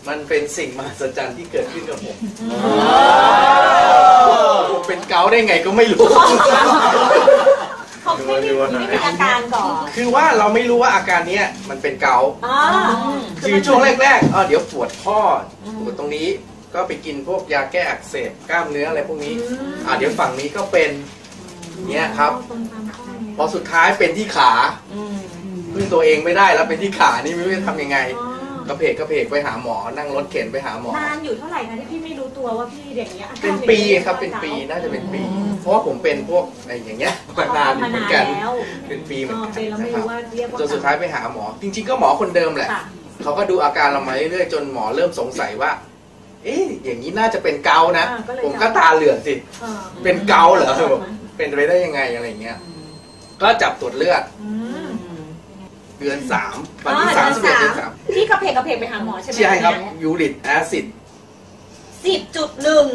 มันเป็นสิ่งมหัศจรรย์ที่เกิดขึ้นกับผมผมเป็นเกาต์ได้ไงก็ไม่รู้เขาไม่มีอาการก่อนคือว่าเราไม่รู้ว่าอาการนี้มันเป็นเกาต์คือช่วงแรกๆเดี๋ยวปวดข้อปวดตรงนี้ก็ไปกินพวกยาแก้อักเสบกล้ามเนื้ออะไรพวกนี้เดี๋ยวฝั่งนี้ก็เป็นเนี้ยครับพอสุดท้ายเป็นที่ขาพึ่งตัวเองไม่ได้แล้วเป็นที่ขานี่ไม่รู้จะทำยังไงกระเพกไปหาหมอนั่งรถเข็นไปหาหมอนานอยู่เท่าไหร่คะที่พี่ไม่รู้ตัวว่าพี่เด็กเนี้ยเป็นปีครับเป็นปีน่าจะเป็นปีเพราะว่าผมเป็นพวกอะไรอย่างเงี้ยมานานเหมือนกันเป็นปีเหมือนกันนะครับจนสุดท้ายไปหาหมอจริงๆก็หมอคนเดิมแหละเขาก็ดูอาการเรามาเรื่อยๆจนหมอเริ่มสงสัยว่าอย่างนี้น่าจะเป็นเกาต์นะผมก็ตาเหลือกสิเป็นเกาต์เหรอเป็นไปได้ยังไงอะไรเงี้ยก็จับตรวจเลือดเดือน3วันที่31เดือน3 ที่กระเพกไปหาหมอใช่ไหมใช่ครับยูริกแอซิด 10.1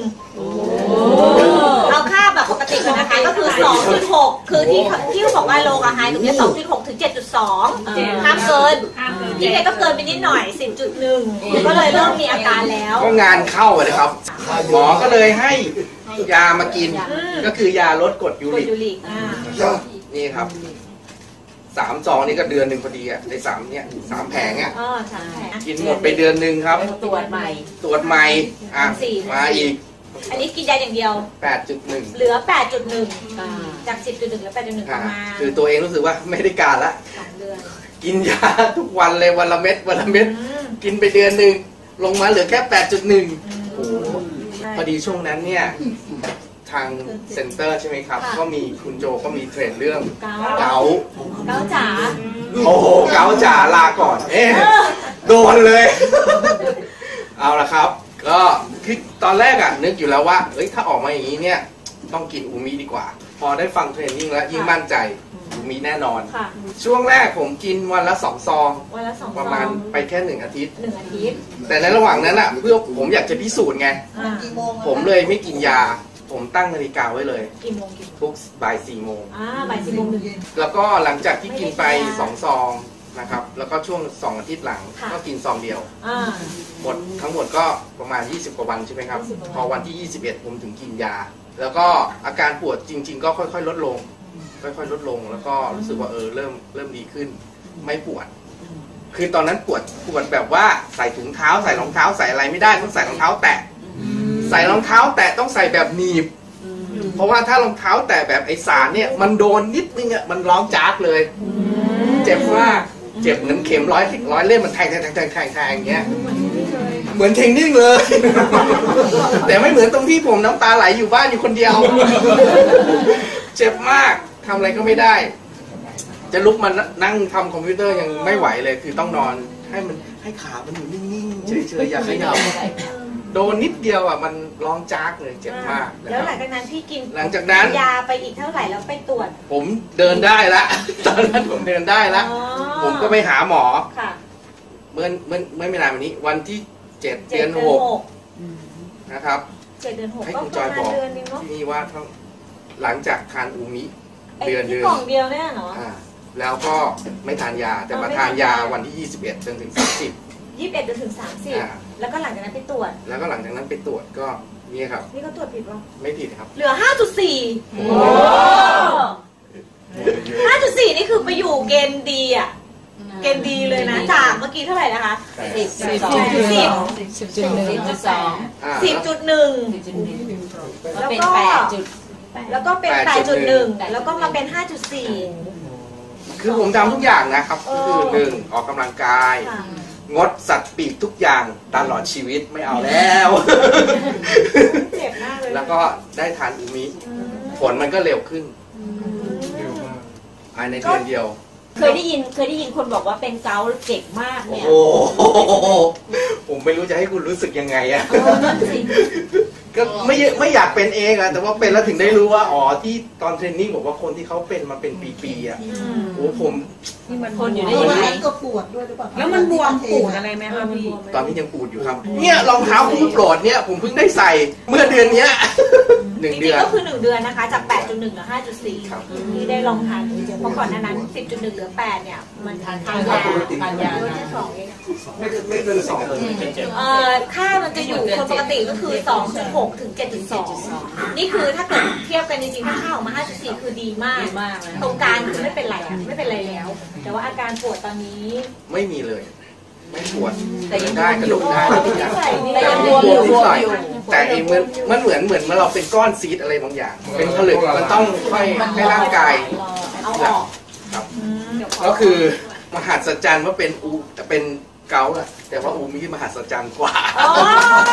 เอาค่าแบบปกติกันนะคะก็คือ 2.6 คือที่เขาบอกว่าโลกอะไฮตรงนี้ 2.6 ถึง 7.2 ห้ามเกินที่แกก็เกินไปนิดหน่อย 10.1 ก็เลยเริ่มมีอาการแล้วก็งานเข้าเลยครับหมอก็เลยให้ยามากินก็คือยาลดกรดยูริกนี่ครับ3 ซองนี่ก็เดือนหนึ่งพอดีอ่ะใน3แผงอ่ะกินหมดไปเดือนหนึ่งครับตรวจใหม่มาอีกอันนี้กินยาอย่างเดียว 8.1 เหลือ 8.1 จาก 10.1 เหลือ 8.1 ประมาณคือตัวเองรู้สึกว่าไม่ได้การละกินยาทุกวันเลยวันละเม็ดกินไปเดือนหนึ่งลงมาเหลือแค่ 8.1 พอดีช่วงนั้นเนี่ยทางเซ็นเตอร์ใช่ไหมครับก็มีคุณโจก็มีเทรนเรื่องเกาจ๋าโอ้โหเกาจ๋าลาก่อนโดนเลยเอาละครับก็คือตอนแรกนึกอยู่แล้วว่าถ้าออกมาอย่างนี้เนี่ยต้องกินอูมิดีกว่าพอได้ฟังเทรนนิ่งแล้วยิ่งมั่นใจอูมิแน่นอนช่วงแรกผมกินวันละ2 ซองประมาณไปแค่1 อาทิตย์แต่ในระหว่างนั้นเพื่อผมอยากจะพิสูจน์ไงผมเลยไม่กินยาผมตั้งนาฬิกาไว้เลยทุกบ่าย 4 โมงบ่าย 4 โมงแล้วก็หลังจากที่กินไป2 ซองนะครับแล้วก็ช่วง2 อาทิตย์หลังก็กินซองเดียวหมดทั้งหมดก็ประมาณ20 กว่าวันใช่ไหมครับพอวันที่21ผมถึงกินยาแล้วก็อาการปวดจริงๆก็ค่อยๆลดลงแล้วก็รู้สึกว่าเริ่มดีขึ้นไม่ปวดคือตอนนั้นปวดแบบว่าใส่ถุงเท้าใส่รองเท้าใส่อะไรไม่ได้ต้องใส่รองเท้าแตะใส่รองเท้าแตะต้องใส่แบบหนีบเพราะว่าถ้ารองเท้าแตะแบบไอสารเนี่ยมันโดนนิดนึงมันร้องจากเลยเจ็บมากเจ็บเหมือนเข็มร้อยเล่มมันแทงอย่างเงี้ยเหมือนเทคนิคเลยแต่ไม่เหมือนตรงที่ผมน้ำตาไหลอยู่บ้านอยู่คนเดียวเจ็บมากทำอะไรก็ไม่ได้จะลุกมานั่งทำคอมพิวเตอร์ยังไม่ไหวเลยคือต้องนอนให้ขามันอยู่นิ่งๆเฉยๆอย่าขยับโดนนิดเดียวมันร้องจากเลยเจ็บมากแล้วหลังจากนั้นพี่กินยาไปอีกเท่าไหร่แล้วไปตรวจผมเดินได้ละตอนนั้นผมเดินได้ละผมก็ไปหาหมอเมื่อไม่นานวันนี้วันที่7 เดือน 6นะครับ 7 เดือน 6 ให้คุณจอยบอกที่นี่ว่าหลังจากทานอูมิเดือนกล่องเดียวเนี่ยเนาะแล้วก็ไม่ทานยาแต่มาทานยาวันที่21 จนถึง 21 จนถึง 30แล้วก็หลังจากนั้นไปตรวจก็นี่ครับนี่ก็ตรวจผิดป่ะไม่ผิดครับเหลือ 5.4 5.4 นี่คือไปอยู่เกณฑ์ดีเกณฑ์ดีเลยนะจากเมื่อกี้เท่าไหร่นะคะ10.1 แล้วก็เป็น 8.1 แล้วก็มาเป็น 5.4 คือผมทำทุกอย่างนะครับก็คือ1ออกกำลังกายงดสัตว์ปีกทุกอย่างตลอดชีวิตไม่เอาแล้วเจ็บมากเลยแล้วก็ได้ทานอูมิผลมันก็เร็วขึ้นภายในเดือนเดียวเคยได้ยินคนบอกว่าเป็นเกาต์เจ็บมากเนี่ยโอ้ผมไม่รู้จะให้คุณรู้สึกยังไงก็ไม่อยากเป็นเองอะแต่ว่าเป็นแล้วถึงได้รู้ว่าอ๋อที่ตอนเทรนนิ่งบอกว่าคนที่เขาเป็นมาเป็นปีๆอะโอ้ผมที่มันคนอยู่ในบวมนี้ก็ปวดด้วยหรือเปล่าแล้วมันบวมปูดอะไรไหมคะพี่ตอนนี้ยังปูดอยู่ครับเนี่ยรองเท้าคู่โปรดเนี่ยผมเพิ่งได้ใส่เมื่อเดือนเนี้ยจ 1 ริเดืงอนๆก็คือ1 เดือนนะคะจาก 8.1 เหลือครับ 5.4 ที่ได้ลองทานเพราะก่อนหน้านั้น 10.1 เหลือ 8 เนี่ยมันทานยาทานยาด้วยแค่2 เองไม่เกิน2เลยค่ามันจะอยู่คนปกติก็คือ 2.6 ถึง 7.2 นี่คือถ้าเกิดเทียบกันจริงๆถ้าค่าออกมา 5.4 คือดีมาก ตรงกลางคือไม่เป็นไรอะไม่เป็นไรแล้ว แต่ว่าอาการปวดตอนนี้ไม่มีเลย ไม่ปวดแต่ยังได้กระโดดได้ทุกอย่างแต่ยังบวมนิดหน่อยแต่ไอ้มันเหมือนเราเป็นก้อนซีดอะไรบางอย่าง เป็นผลึกมันต้องค่อยให้ร่างกายเอาออกครับก็คือมหัศจรรย์ว่าเป็นแต่เป็นเกาต์อะแต่ว่าอูมีมหัศจรรย์กว่าอ๋อ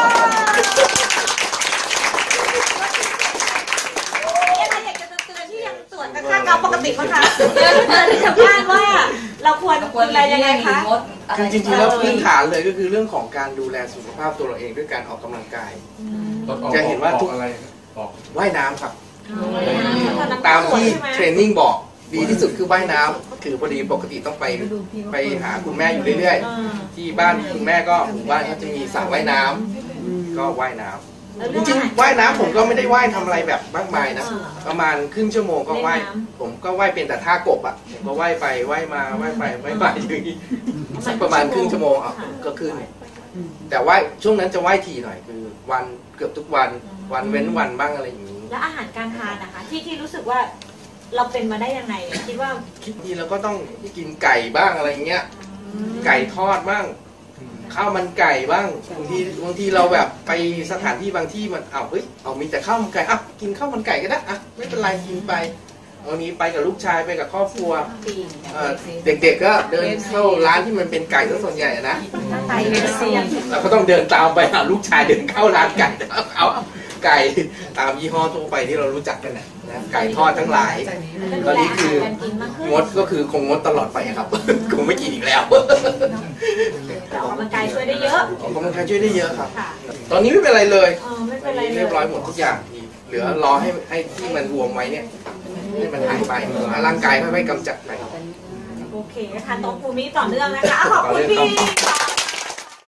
เนี่ยค่ะอยากจะเตือนที่ยังตรวจค่าเกาปกติมั้งคะเตือนที่ชาวบ้านว่าเราควรดูแลยังไงคะคือจริงๆแล้วพื้นฐานเลยก็คือเรื่องของการดูแลสุขภาพตัวเราเองด้วยการออกกำลังกาย จะเห็นว่าทุกอะไรออกว่ายน้ำครับ ตามที่เทรนนิ่งบอกดีที่สุดคือว่ายน้ำคือพอดีปกติต้องไปหาคุณแม่อยู่เรื่อยๆที่บ้านคุณแม่ก็หมู่บ้านเขาจะมีสระว่ายน้ำก็ว่ายน้ำจริงๆว่ายน้ำผมก็ไม่ได้ว่ายทำอะไรแบบมากมายนะประมาณครึ่งชั่วโมงก็ว่ายผมก็ว่ายเป็นแต่ท่ากบอ่ะผมก็ว่ายไปว่ายมาว่ายไปว่ายมาอย่างนี้สักประมาณครึ่งชั่วโมงอ่ะก็ขึ้นแต่ว่าช่วงนั้นจะว่ายทีหน่อยคือวันเกือบทุกวันเว้นวันบ้างอะไรอย่างนี้แล้วอาหารการทานนะคะที่รู้สึกว่าเราเป็นมาได้ยังไงคิดว่าทีเราก็ต้องกินไก่บ้างอะไรเงี้ยไก่ทอดบ้างข้าวมันไก่บ้างบางทีเราแบบไปสถานที่บางที่มันมีแต่ข้าวมันไก่กินข้าวมันไก่ก็ได้ไม่เป็นไรกินไปวันนี้ไปกับลูกชายไปกับครอบครัวเด็กๆก็เดินเข้าร้านที่มันเป็นไก่ซะส่วนใหญ่นะไก่เป็นเสียงเราก็ต้องเดินตามไปลูกชายเดินเข้าร้านไก่เอาไก่ตามยี่ห้อทั่วไปที่เรารู้จักกันนะไก่ทอดทั้งหลายตอนนี้คืองดก็คือคงงดตลอดไปครับ คงไม่กินอีกแล้วออกกำลังกายช่วยได้เยอะออกกำลังกายช่วยได้เยอะครับ ตอนนี้ไม่เป็นไรเลยไม่เป็นไรเลยเรียบร้อยหมดทุกอย่างเหลือรอให้ที่มันบวมไว้เนี่ยให้มันหายไปร่างกายค่อยๆกำจัดไปโอเคค่ะตรงภูมิต่อเนื่องนะคะขอบคุณพี่